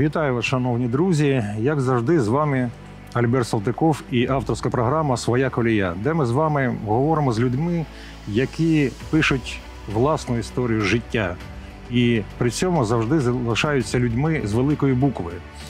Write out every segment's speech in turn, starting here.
Вітаю вас, шановні друзі. Як завжди, з вами Альберт Салтиков і авторська програма «Своя колія», де ми з вами говоримо з людьми, які пишуть власну історію життя. І при цьому завжди залишаються людьми з великої букви.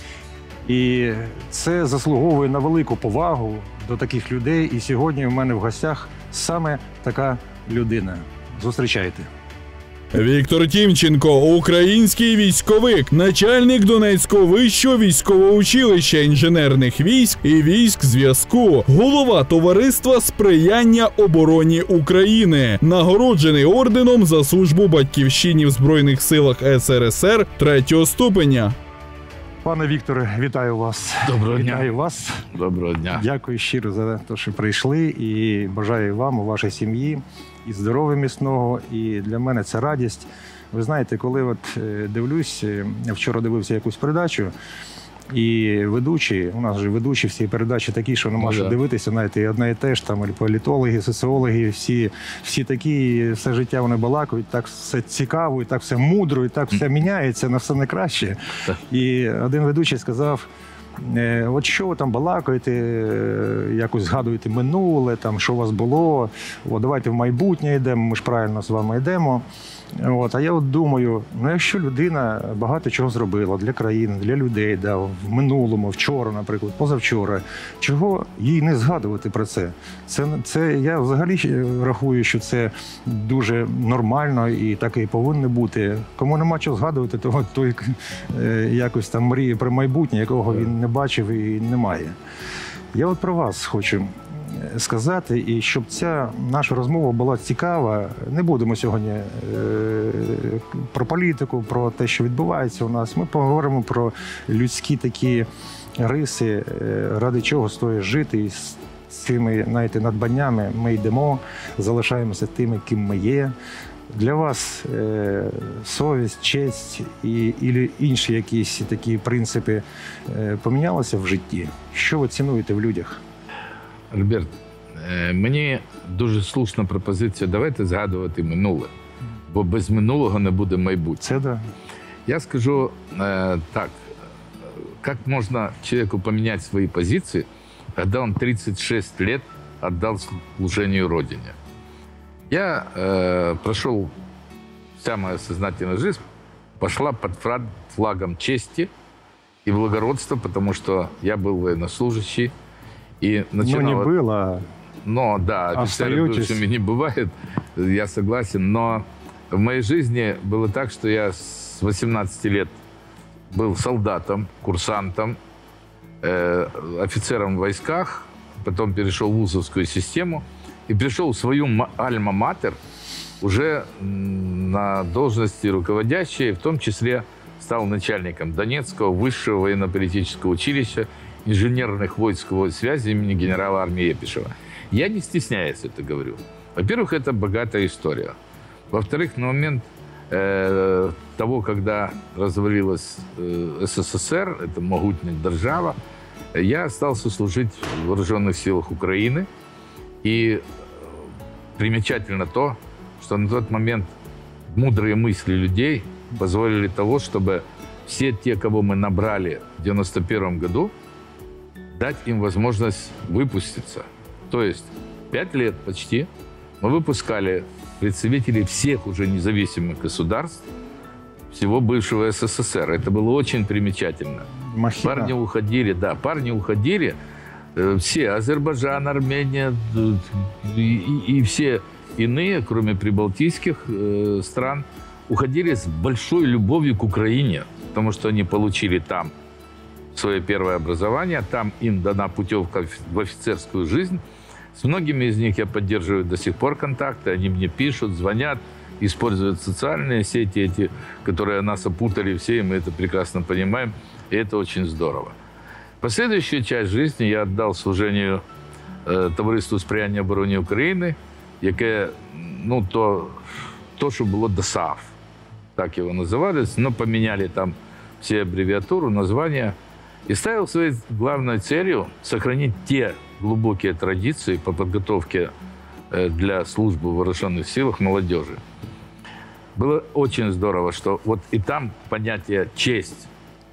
І це заслуговує на велику повагу до таких людей. І сьогодні в мене в гостях саме така людина. Зустрічайте. Віктор Тімченко – український військовик, начальник Донецького вищого військового училища інженерних військ і військ зв'язку, голова товариства сприяння обороні України, нагороджений орденом за службу батьківщині в Збройних силах СРСР 3-го ступеня. Пане Вікторе, вітаю вас. Доброго дня. Вітаю вас. Доброго дня. Дякую щиро за те, що прийшли, і бажаю вам, у вашій сім'ї, і здоров'я міцного, і для мене це радість. Ви знаєте, коли от дивлюсь, вчора дивився якусь передачу, і ведучі, у нас же ведучі всі передачі такі, що не можна дивитися, знаєте, і одне і те ж, там, і політологи, соціологи, всі такі, і все життя вони балакають, так все цікаво, і так все мудро, і так все міняється, на все не краще. І один ведучий сказав: от що ви там балакаєте, якось згадуєте минуле, там, що у вас було, от давайте в майбутнє йдемо, ми ж правильно з вами йдемо. От, а я от думаю, ну якщо людина багато чого зробила для країни, для людей, да, в минулому, вчора, наприклад, позавчора, чого їй не згадувати про це? Це я взагалі рахую, що це дуже нормально і так і повинно бути. Кому нема чого згадувати, той якось там мріє про майбутнє, якого він не бачив і не має. Я от про вас хочу сказати, і щоб ця наша розмова була цікава. Не будемо сьогодні про політику, про те, що відбувається у нас. Ми поговоримо про людські такі риси, ради чого стоїть жити. І з цими, знаєте, надбаннями ми йдемо, залишаємося тими, ким ми є. Для вас совість, честь і інші якісь такі принципи помінялися в житті? Що ви цінуєте в людях? Альберт, мені дуже слушна пропозиція: давайте згадувати минуле, бо без минулого не буде майбутнього. Це да. Я скажу так, как можно человеку поменять свои позиции, когда он 36 лет отдал служению Родине. Я прошел, вся моя сознательная жизнь пошла под флагом чести и благородства, потому что я был военнослужащий. И начинал... Ну, не было. Но, да, офицеры бывшими не бывает, я согласен. Но в моей жизни было так, что я с 18 лет был солдатом, курсантом, офицером в войсках, потом перешел в вузовскую систему и пришел в свою альма-матер уже на должности руководящей, в том числе стал начальником Донецкого высшего военно-политического училища инженерных войск связи имени генерала армии Епишева. Я не стесняюсь это говорю. Во-первых, это богатая история. Во-вторых, на момент того, когда развалилась СССР, это могутная держава, я остался служить в вооруженных силах Украины. И примечательно то, что на тот момент мудрые мысли людей позволили того, чтобы все те, кого мы набрали в 1991 году, дать им возможность выпуститься. То есть 5 лет почти мы выпускали представителей всех уже независимых государств всего бывшего СССР. Это было очень примечательно. Махина. Парни уходили, да, парни уходили, все, Азербайджан, Армения и все иные, кроме прибалтийских стран, уходили с большой любовью к Украине, потому что они получили там свое первое образование, там им дана путевка в офицерскую жизнь. С многими из них я поддерживаю до сих пор контакты, они мне пишут, звонят, используют социальные сети эти, которые нас опутали все, и мы это прекрасно понимаем, и это очень здорово. Последующую часть жизни я отдал служению Товариству сприяння обороні України, яке, ну, то, що було ДОСААФ, так його називали, но поменяли там все аббревиатуру, названия, и ставил своей главной целью сохранить те глубокие традиции по подготовке для службы в вооруженных силах молодежи. Было очень здорово, что вот и там понятие «честь»,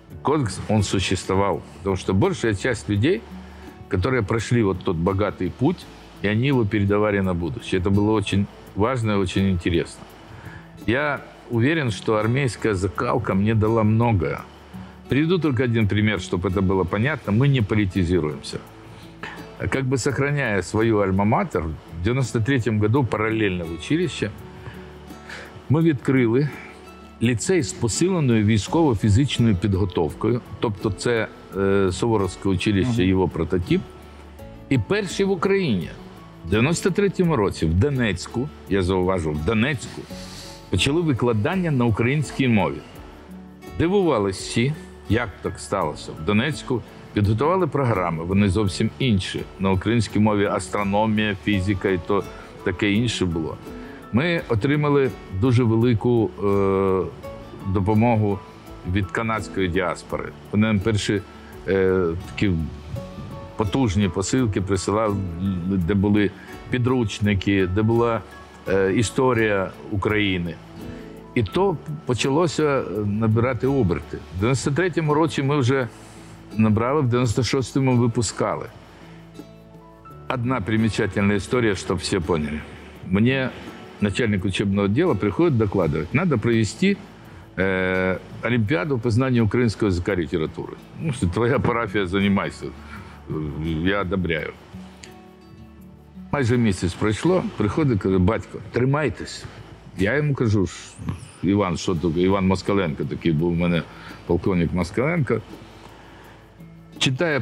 кодекс, он существовал. Потому что большая часть людей, которые прошли вот тот богатый путь, и они его передавали на будущее. Это было очень важно и очень интересно. Я уверен, что армейская закалка мне дала многое. Приведу только один пример, чтобы это было понятно. Мы не политизируемся. Как бы сохраняя свою альма-матер, в 93-му году паралельно в училище ми відкрили ліцей з посиленою військово-фізичною підготовкою. Тобто це Суворовське училище, його прототип. І перші в Україні. В 93-му році в Донецьку, я зауважу, в Донецьку, почали викладання на українській мові. Дивувались всі, як так сталося. В Донецьку підготували програми, вони зовсім інші. На українській мові астрономія, фізика і то таке інше було. Ми отримали дуже велику допомогу від канадської діаспори. Вони нам перші такі потужні посилки присилали, де були підручники, де була історія України. І то почалося набирати оберти. В 93-му році ми вже набрали, в 96-му випускали. Одна примечательная история, чтобы все поняли. Мне начальник учебного отдела приходит докладывать, надо провести Олимпиаду по знанию украинского языка и литературы. Ну, что твоя парафия, занимайся, я одобряю. Майже місяць пройшло, приходить, каже, батько, тримайтесь. Я йому кажу, Іван, що таке? Іван Москаленко, такий був у мене полковник Москаленко. Читає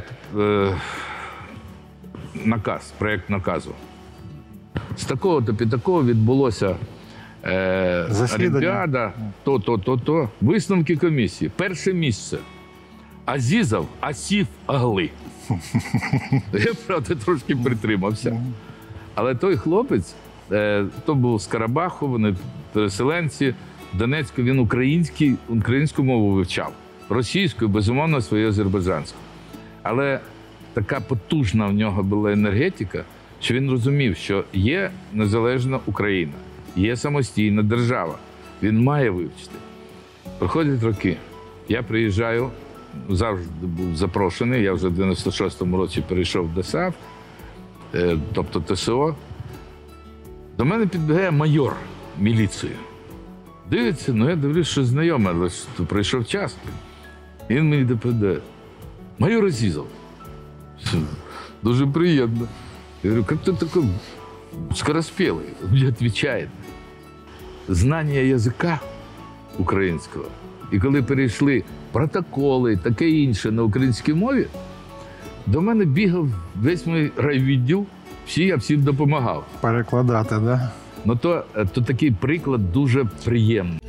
наказ, проєкт наказу. З такого-то під такого відбулося Олімпіада, то. Висновки комісії. Перше місце. Азізов Асіф Агли. Я, правда, трошки притримався. Але той хлопець, то був з Карабаху, вони переселенці, в Донецьку, він українську мову вивчав. Російську, безумовно, свою азербайджанську. Але така потужна в нього була енергетика, що він розумів, що є незалежна Україна, є самостійна держава. Він має вивчити. Проходять роки. Я приїжджаю, завжди був запрошений, я вже в 96-му році перейшов до САВ, тобто ТСО. До мене підбігає майор міліції. Дивиться, я дивлюсь, що знайоме, але пройшов час. І він мені доповідає, майор Азізов. Дуже приємно. Я говорю, как ты такой скороспелый? Он мне отвечает, знання язика українського. І коли перейшли протоколи, таке інше на українській мові, до мене бігав весь мій райвідділ, я всім допомагав. Перекладати, так? Да? Ну, то такий приклад дуже приємний.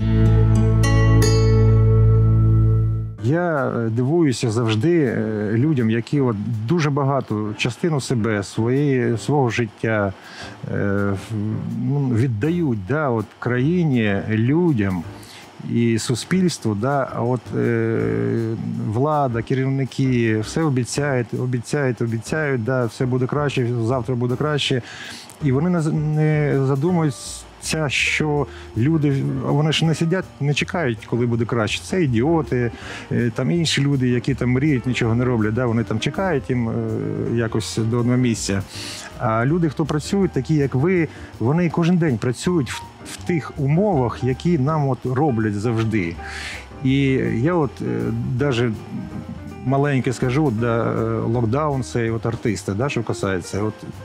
Я дивуюся завжди людям, які от дуже багато частину себе, свого життя віддають країні, людям і суспільству. А от влада, керівники все обіцяють, все буде краще, завтра буде краще. І вони не задумуються, що люди, вони ж не сидять, не чекають, коли буде краще. Це ідіоти, там інші люди, які там мріють, нічого не роблять, вони там чекають їм якось до одного місця. А люди, хто працюють, такі як ви, вони кожен день працюють в тих умовах, які нам роблять завжди. І я навіть маленьке скажу, локдаун, це артисти, що касається.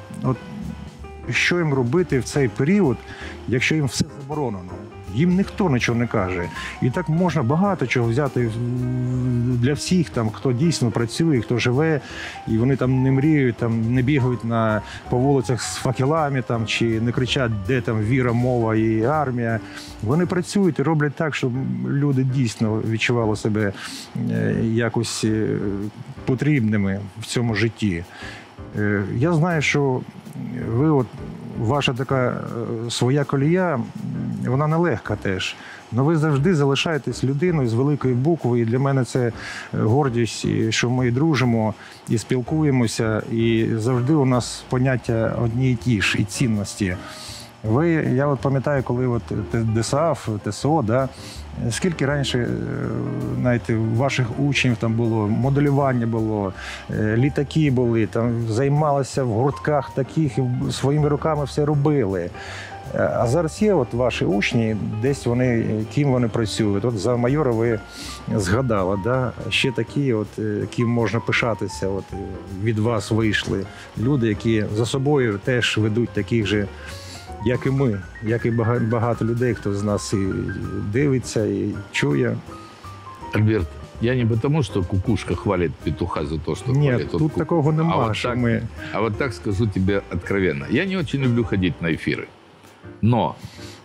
Що їм робити в цей період, якщо їм все заборонено? Їм ніхто нічого не каже. І так можна багато чого взяти для всіх, хто дійсно працює, хто живе, і вони там не мріють, не бігають по вулицях з факелами, чи не кричать, де там віра, мова і армія. Вони працюють і роблять так, щоб люди дійсно відчували себе якось потрібними в цьому житті. Я знаю, що ваша така своя колія, вона нелегка теж. Але ви завжди залишаєтесь людиною з великої букви. І для мене це гордість, що ми дружимо і спілкуємося. І завжди у нас поняття одні і ті ж, і цінності. Я от пам'ятаю, коли от ДСАФ, ТСО, да, скільки раніше, знаєте, ваших учнів там було, моделювання було, літаки були, там займалися в гуртках таких, і своїми руками все робили. А зараз є от ваші учні, десь вони, ким вони працюють. От за майора ви згадали, да? Ще такі, от, ким можна пишатися, от, від вас вийшли люди, які за собою теж ведуть таких же, як і ми, як і багато людей, хто з нас і дивиться, і чує. Альберт, я не потому, что кукушка хвалит петуха за то, что Ні, хвалит. тут такого нема, що ми... А вот так скажу тебе откровенно. Я не очень люблю ходить на эфиры. Но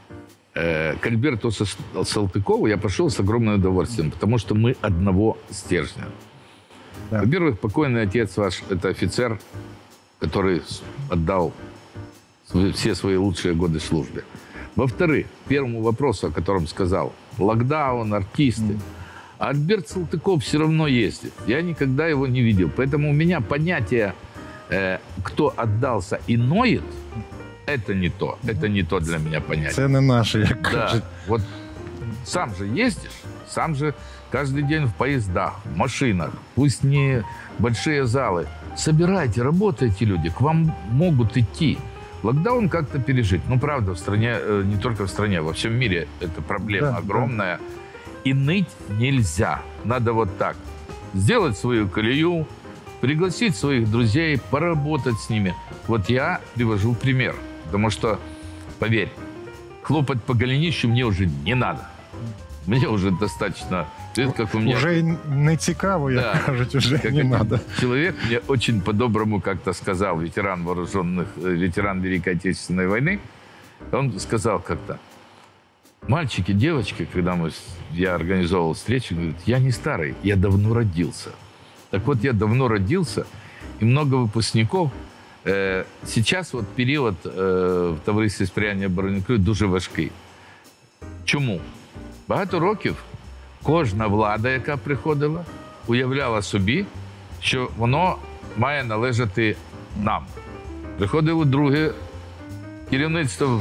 к Альберту Салтыкову я пошел с огромным удовольствием, потому что мы одного стержня. Да. Во-первых, покойный отец ваш – это офицер, который отдал все свои лучшие годы службе. Во-вторых, первому вопросу, о котором сказал, локдаун, артисты. А Альберт Салтыков все равно ездит. Я никогда его не видел. Поэтому у меня понятие, кто отдался и ноет, это не то для меня понятие. Це не наше, як Да, кажуть. вот сам же ездишь, сам же каждый день в поездах, в машинах, пусть не большие залы. Собирайте, работайте, люди, к вам могут идти. Локдаун как-то пережить. Ну, правда, в стране, не только в стране, во всем мире это проблема Да, огромная. И ныть нельзя. Надо вот так. Сделать свою колею, пригласить своих друзей, поработать с ними. Вот я привожу пример. Потому что, поверь, хлопать по голенищу мне уже не надо. Мне уже достаточно. Видишь, как у меня... Уже не цікаво, як Да. кажуть, уже Как не этот надо. человек мне очень по-доброму как-то сказал, ветеран Великой Отечественной войны. Он сказал как-то: мальчики, девочки, когда я организовывал встречу, говорит, я не старый, я давно родился. Так вот, я давно родился, и много выпускников. Сейчас вот період в Товаристві сприяння обороні України дуже важкий. Чому? Багато років кожна влада, яка приходила, уявляла собі, що воно має належати нам. Приходило друге керівництво в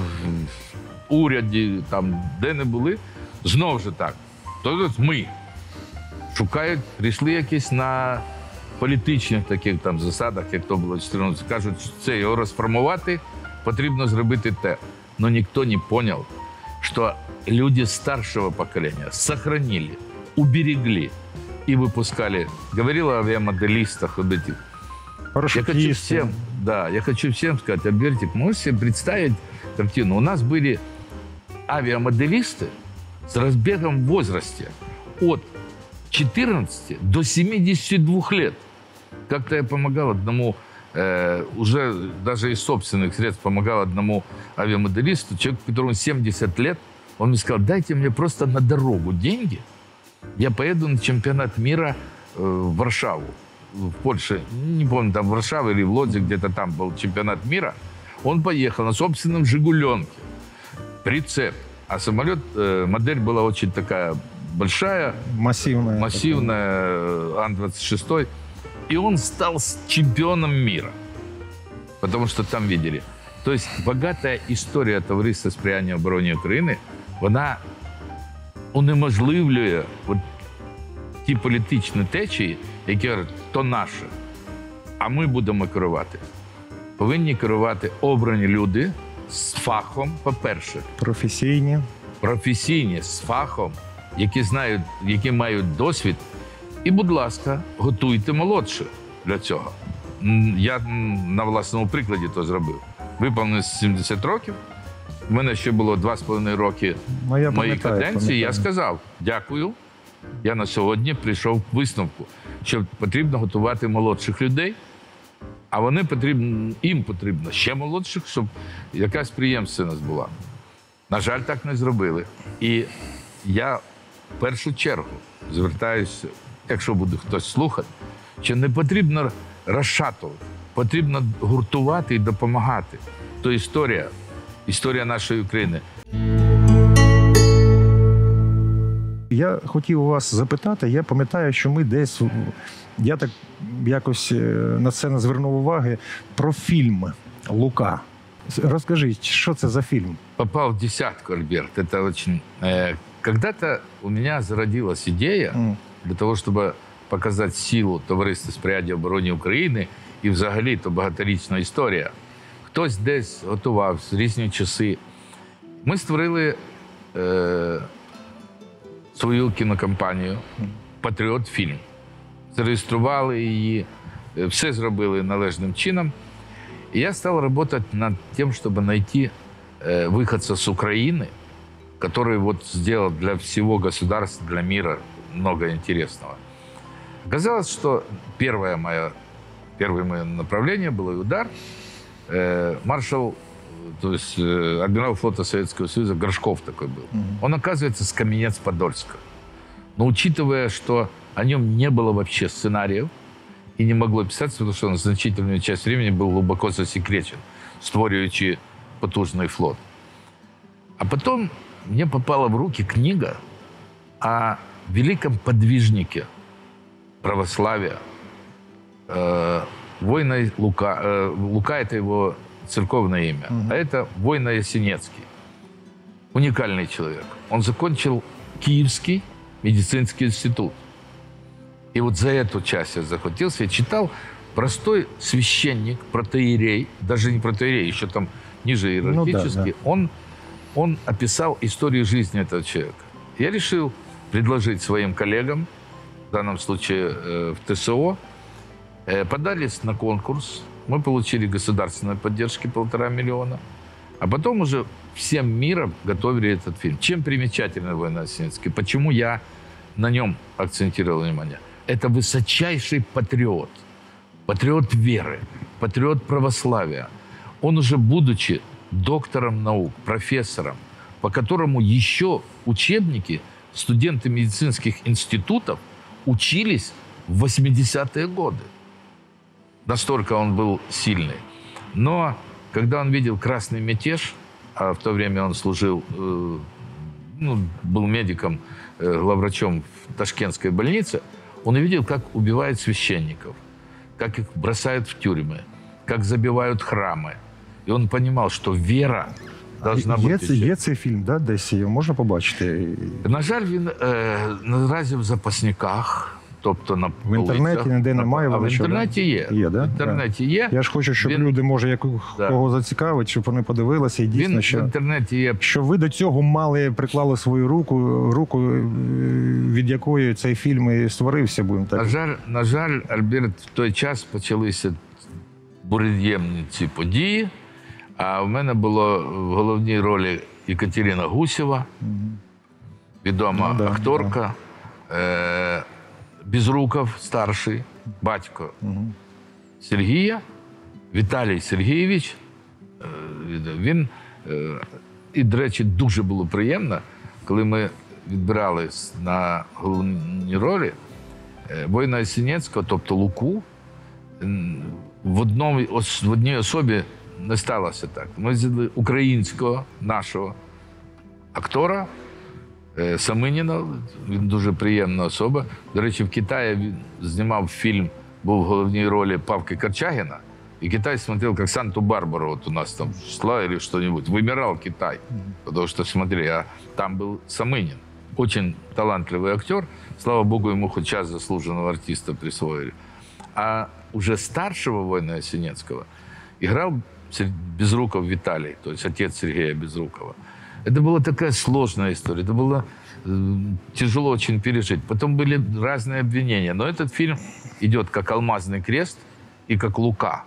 уряді, там, де не були, знов же так. Тобто ми шукають, прийшли якісь на політичних таких там засадах, як то було в 14, кажуть, що це його розформувати, потрібно зробити те. Но ніхто не зрозумів, що люди старшего поколения сохранили, уберегли и выпускали. Говорил о авиамоделистах, вот этих. Я хочу всем сказать, Альбертик, можешь себе представить картину? У нас были авиамоделисты с разбегом в возрасте от 14 до 72 лет. Как-то я помогал одному, уже даже из собственных средств помогал одному авиамоделисту, человеку, которому 70 лет. Он мне сказал, дайте мне просто на дорогу деньги, я поеду на чемпионат мира в Варшаву, в Польше. Не помню, там в Варшаве или в Лодзе, где-то там был чемпионат мира. Он поехал на собственном «Жигуленке». Прицеп. А самолет, модель была очень такая большая, массивная Ан-26. И он стал чемпионом мира. Потому что там видели. То есть богатая історія Товариства сприяння обороні України, вона унеможливлює от ті політичні течії, які кажуть, то наше, а ми будемо керувати. Повинні керувати обрані люди з фахом, по-перше. Професійні, з фахом, які знають, які мають досвід. І, будь ласка, готуйте молодших для цього. Я на власному прикладі то зробив. Виповнив 70 років. У мене ще було 2,5 роки моєї каденції. Я сказав, дякую. Я на сьогодні прийшов к висновку, що потрібно готувати молодших людей, а їм потрібно ще молодших, щоб якась приємственність була. На жаль, так не зробили. І я в першу чергу звертаюся, якщо буде хтось слухати, що не потрібно розшатувати, потрібно гуртувати і допомагати. То історія нашої України. Я хотів у вас запитати, я пам'ятаю, що ми десь, я так якось на це не звернув уваги, про фільм «Лука». Розкажіть, що це за фільм? Попал в десятку, Альберт. Это очень... Когда-то у меня зародилась идея для того, чтобы показати силу товариства сприяння обороні України і взагалі то багаторічна історія. Хтось десь готував в різні часи. Ми створили свою кінокомпанію «Патріот Фільм». Зареєстрували її, все зробили належним чином. И я стал работать над тем, чтобы найти выходца с Украины, который вот сделал для всего государства, для мира много интересного. Оказалось, что первое мое направление было и удар. Маршал, то есть адмирал флота Советского Союза Горшков такой был. Он, оказывается, с Каменец-Подольска. Но учитывая, что о нем не было вообще сценариев и не могло писаться, потому что он значительную часть времени был глубоко засекречен, створюючи потужный флот. А потом мне попала в руки книга о великом подвижнике православия, воина Лука. Лука – это его церковное имя, а это воина Ясенецкий. Уникальный человек. Он закончил Киевский медицинский институт. И вот за эту часть я захватился. Я читал простой священник, протоиерей, даже не протоиерей, еще там ниже иерархически. Он описал историю жизни этого человека. Я решил предложить своим коллегам, в данном случае в ТСО, подались на конкурс. Мы получили государственной поддержки 1,5 миллиона. А потом уже всем миром готовили этот фильм. Чем примечательный «Воин Ясенецкий»? Почему я на нем акцентировал внимание? Это высочайший патриот. Патриот веры, патриот православия. Он уже, будучи доктором наук, профессором, по которому еще учебники студенты медицинских институтов учились в 80-е годы. Настолько он был сильный. Но когда он видел красный мятеж, а в то время он служил, был медиком, главврачом в Ташкентской больнице, он увидел, как убивают священников, как их бросают в тюрьмы, как забивают храмы. И он понимал, что вера должна бути. Є цей фільм, да? Десь його можна побачити? На жаль, він наразі в запасниках. Тобто на в інтернеті ніде немає. А в інтернеті є. Є, да? В інтернеті є. Я ж хочу, щоб люди, може, кого зацікавить, щоб вони подивилися і дійсно, в інтернеті є. Що ви до цього приклали свою руку, від якої цей фільм і створився, будемо так. На жаль, Альберт, в той час почалися бур'ємні ці події, а в мене було в головній ролі Екатерина Гусєва, відома акторка, Безруков, старший, батько Сергія, Віталій Сергійович. Він, і, до речі, дуже було приємно, коли ми відбирали на головні ролі воїна Ясенецького, тобто Луку, в одній особі не сталося так. Ми взяли українського нашого актора, Саминіна, він дуже приємна особа. До речі, в Китаї він знімав фільм, був в головній ролі Павки Корчагіна, и Китай смотрел как Санту-Барбару, вот у нас там шла или что-нибудь. Вымирал Китай, потому что, смотри, а там был Самынин. Очень талантливый актер. Слава богу, ему хоть час заслуженного артиста присвоили. А уже старшего воина Ясенецкого играл Безруков Виталий, то есть отец Сергея Безрукова. Это была такая сложная история, это было тяжело очень пережить. Потом были разные обвинения, но этот фильм идет как «Алмазный крест» и как «Лука».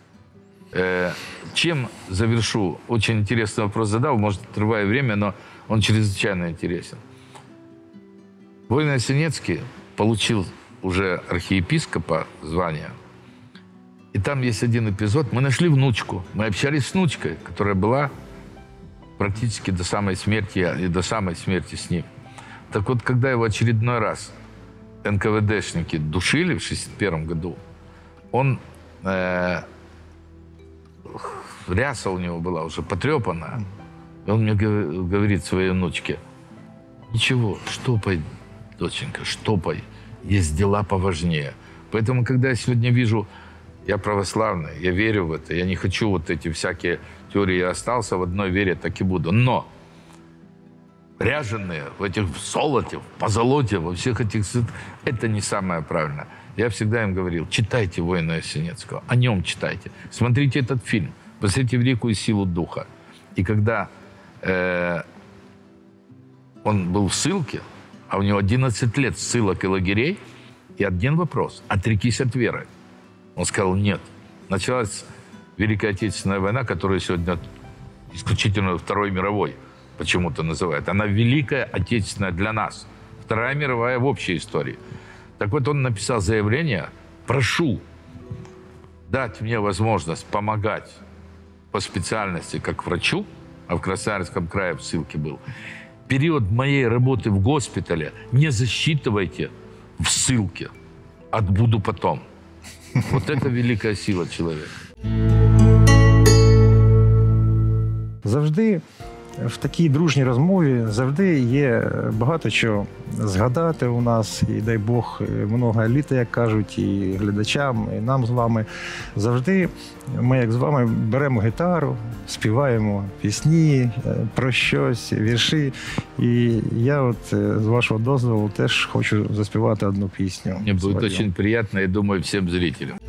Чем завершу? Очень интересный вопрос задал, может, отрывая время, но он чрезвычайно интересен. Воин Ясенецкий получил уже архиепископа звание. И там есть один эпизод. Мы нашли внучку. Мы общались с внучкой, которая была практически до самой смерти и до самой смерти с ним. Так вот, когда его очередной раз НКВДшники душили в 1961 году, он... ряса у него была уже потрепанная. И он мне говорит своей внучке: ничего, штопай, доченька, штопай. Есть дела поважнее. Поэтому, когда я сегодня вижу Я православный, я верю в это. Я не хочу вот эти всякие теории. Я остался в одной вере, так и буду. Но ряженые в этих в золоте, в позолоте, во всех этих... Это не самое правильное. Я всегда им говорил, читайте «Воина Ясенецкого», о нем читайте. Смотрите этот фильм, посмотрите великую силу духа. И когда он был в ссылке, а у него 11 лет ссылок и лагерей, и один вопрос – отрекись от веры. Он сказал нет. Началась Великая Отечественная война, которую сегодня исключительно Второй мировой почему-то называют. Она Великая Отечественная для нас. Вторая мировая в общей истории. Так вот, он написал заявление: прошу дать мне возможность помогать по специальности как врачу, а в Красноярском крае в ссылке был. Период моей работы в госпитале не засчитывайте в ссылке, отбуду потом. Вот это великая сила человека. Завжди в такій дружній розмові завжди є багато чого згадати у нас. І дай Бог, много літа, як кажуть, і глядачам, і нам з вами. Завжди ми, як з вами, беремо гітару, співаємо пісні про щось, вірші. І я от, з вашого дозволу, теж хочу заспівати одну пісню. Мне будет очень приятно, я думаю, всем зрителям.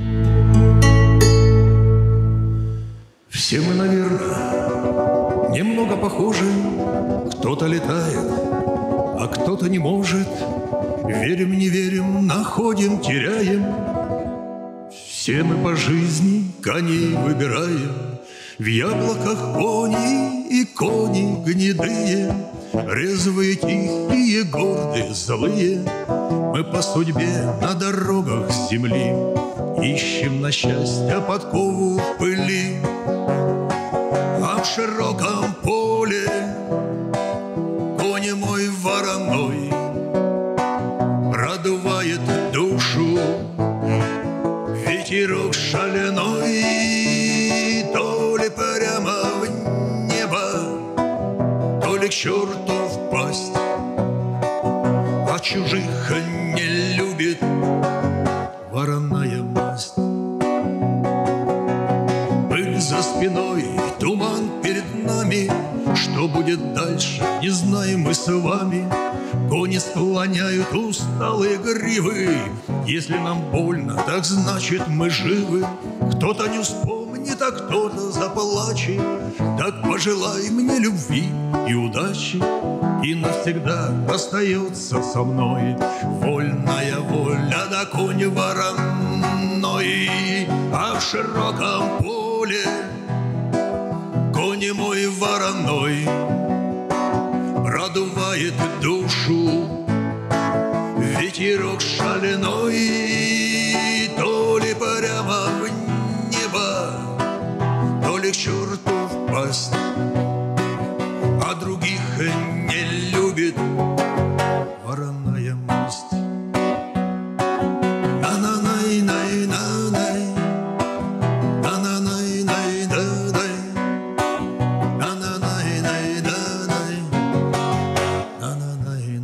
Все мы, наверное, немного похожи. Кто-то летает, а кто-то не может. Верим, не верим, находим, теряем. Все мы по жизни коней выбираем. В яблоках кони и кони гнедые, резвые, тихие, гордые, злые. Мы по судьбе на дорогах земли ищем на счастье подкову в пыли. А в широком поле конь мой вороной продувает душу ветерок шаленой. То ли прямо в небо, то ли к черту в пасть, а чужих не любит вороная масть. Пыль за спиной, туман перед нами, что будет дальше, не знаем мы с вами. Кони склоняют усталые гривы, если нам больно, так значит мы живы. Кто-то не вспомнит, а кто-то заплачет. Так пожелай мне любви и удачи, и навсегда остается со мной вольная воля да конь вороной. А в широком поле конь мой вороной продувает душу ветерок шаленой. То ли прямо в небо, то ли к черту в пасть, а других не любит вороная масть. На-на-най-най-на-най, на-на-най-най-да-дай, на-на-най-най-да-дай, на-на-най-най-най.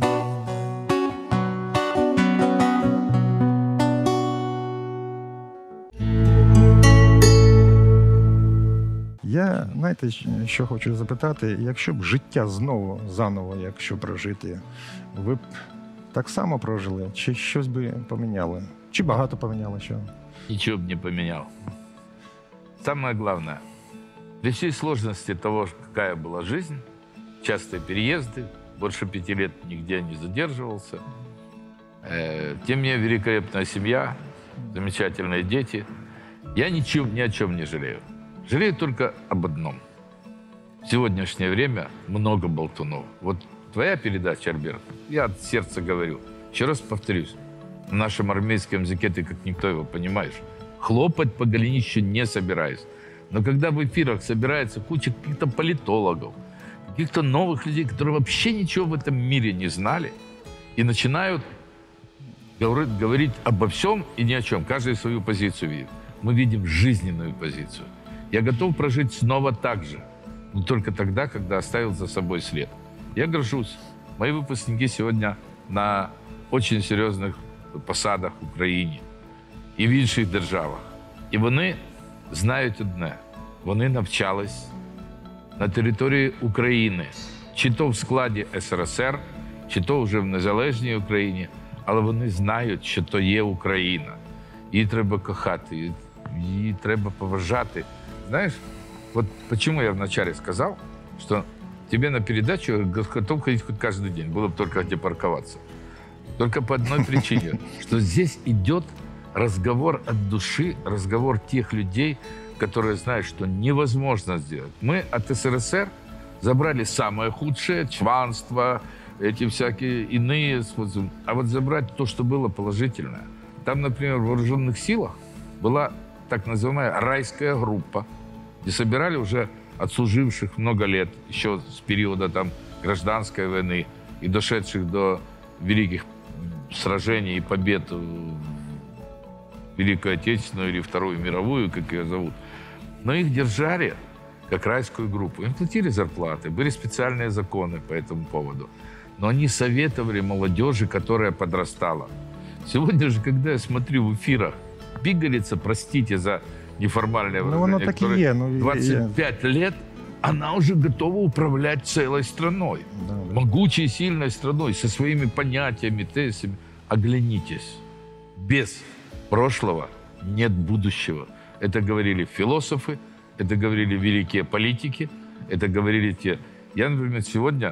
Я, знаєте, що хочу запитати, якщо б життя заново, якщо прожити, ви б так само прожили, чи щось би поміняли? Чи багато поміняло що? Ничего бы не поменял. Самое главное, при всей сложности того, какая была жизнь, частые переезды, больше 5 лет нигде не задерживался, тем не менее великолепная семья, замечательные дети. Я ни о чем не жалею. Жалею только об одном. В сегодняшнее время много болтунов. Вот твоя передача, Альберт, я от сердца говорю. Еще раз повторюсь, на нашем армейском языке ты как никто его понимаешь. Хлопать по голенищу не собираюсь. Но когда в эфирах собирается куча каких-то политологов, каких-то новых людей, которые вообще ничего в этом мире не знали, и начинают говорить обо всем и ни о чем. Каждый свою позицию видит. Мы видим жизненную позицию. Я готов прожить снова так же, но только тогда, когда оставил за собой след. Я горжусь. Мои выпускники сегодня на очень серьезных посадах в Украине и в інших державах. І вони знають одне. Вони навчались на території України. Чи то в складі СРСР, чи то вже в незалежній Україні. Але вони знають, що то є Україна. Її треба кохати, її треба поважати. Знаєш, вот почему я вначале сказал, что тебе на передачу готов ходить хоть каждый день, было бы только где парковаться. Только по одной причине, что здесь идет разговор от души, разговор тех людей, которые знают, что невозможно сделать. Мы от СССР забрали самое худшее, чванство, эти всякие иные способы. А вот забрать то, что было положительное. Там, например, в вооруженных силах была так называемая райская группа, где собирали уже отслуживших много лет, еще с периода там гражданской войны и дошедших до великих сражений и побед в Великую Отечественную или Вторую мировую, как ее зовут. Но их держали как райскую группу. Им платили зарплаты, были специальные законы по этому поводу. Но они советовали молодежи, которая подрастала. Сегодня же, когда я смотрю в эфирах, пигалица, простите за неформальное выражение, которой 25 лет, она уже готова управлять целой страной. Да. Могучей, сильной страной, со своими понятиями, тезисами. Оглянитесь. Без прошлого нет будущего. Это говорили философы, это говорили великие политики, это говорили те... Я, например, сегодня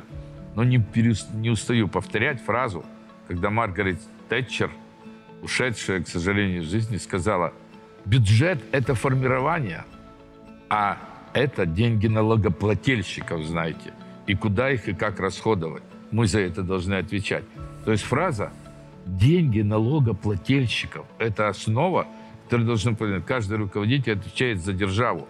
не устаю повторять фразу, когда Маргарет Тэтчер, ушедшая, к сожалению, из жизни, сказала: бюджет – это формирование, а это деньги налогоплательщиков, знаете. И куда их и как расходовать. Мы за это должны отвечать. То есть фраза «деньги налогоплательщиков» – это основа, которую должен понять. Каждый руководитель отвечает за державу.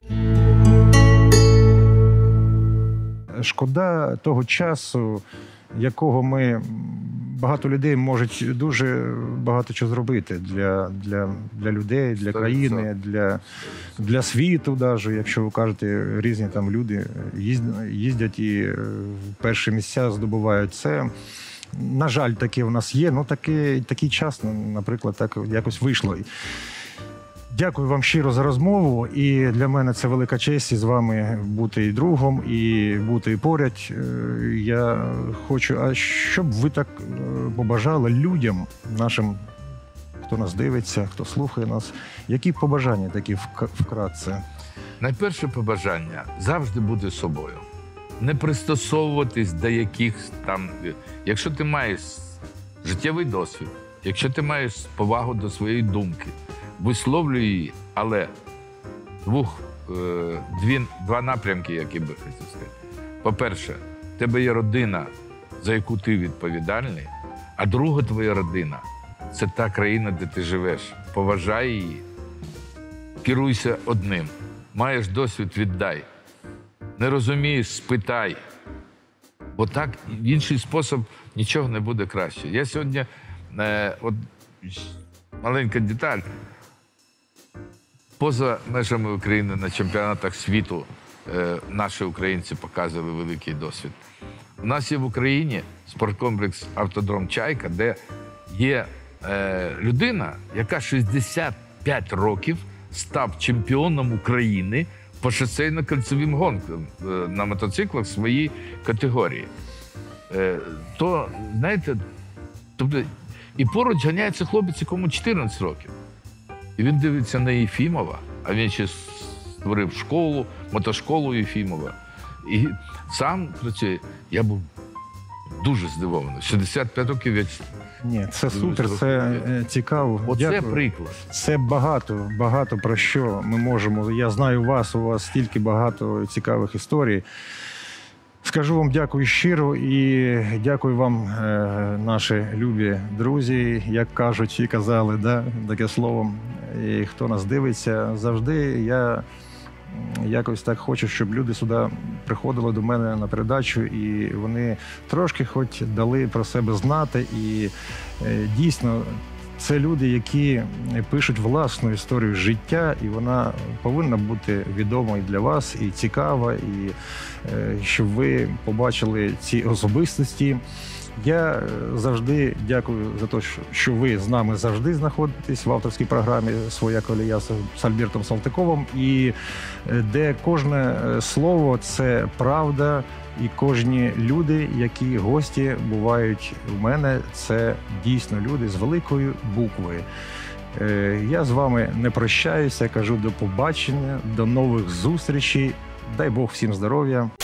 Шкода того часу, якого багато людей можуть дуже багато чого зробити для людей, для країни, для світу навіть. Якщо ви кажете, різні там люди їздять і перші місця здобувають це. На жаль, таке в нас є, такий час, наприклад, так якось вийшло. Дякую вам щиро за розмову, і для мене це велика честь із вами бути і другом, і бути і поряд. Я хочу, щоб ви так побажали людям, нашим, хто нас дивиться, хто слухає нас, які побажання такі вкратце? Найперше побажання – завжди бути собою. Не пристосовуватись до якихось там... Якщо ти маєш життєвий досвід, якщо ти маєш повагу до своєї думки, висловлюй її, але два напрямки, які би хотів сказати. По-перше, в тебе є родина, за яку ти відповідальний, а друга твоя родина – це та країна, де ти живеш. Поважай її, керуйся одним. Маєш досвід – віддай. Не розумієш – спитай. Бо так, в інший спосіб нічого не буде краще. Я сьогодні, от маленька деталь, поза межами України на чемпіонатах світу наші українці показували великий досвід. У нас є в Україні спорткомплекс «Автодром Чайка», де є людина, яка 65 років став чемпіоном України по шосейно-кольцевим гонкам на мотоциклах своїй категорії. То, знаєте, тобто, і поруч ганяється хлопець, якому 14 років. І він дивиться на Єфімова, а він ще створив школу, мотошколу Єфімова. І сам працює. Я був дуже здивований. 65 років я... Ні, це супер, це цікаво. Оце дякую. приклад. Це багато про що ми можемо. Я знаю вас, у вас стільки багато цікавих історій. Скажу вам дякую щиро і дякую вам, наші любі друзі, як кажуть і казали, да, таке слово. І хто нас дивиться, завжди я якось так хочу, щоб люди сюди приходили до мене на передачу, і вони трошки хоч дали про себе знати. І дійсно, це люди, які пишуть власну історію життя, і вона повинна бути відома і для вас, і цікава, і щоб ви побачили ці особистості, Я завжди дякую за те, що ви з нами завжди знаходитесь в авторській програмі «Своя колія» з Альбертом Салтиковим, і де кожне слово – це правда, і кожні люди, які гості бувають у мене, це дійсно люди з великої букви. Я з вами не прощаюся, кажу до побачення, до нових зустрічей. Дай Бог всім здоров'я.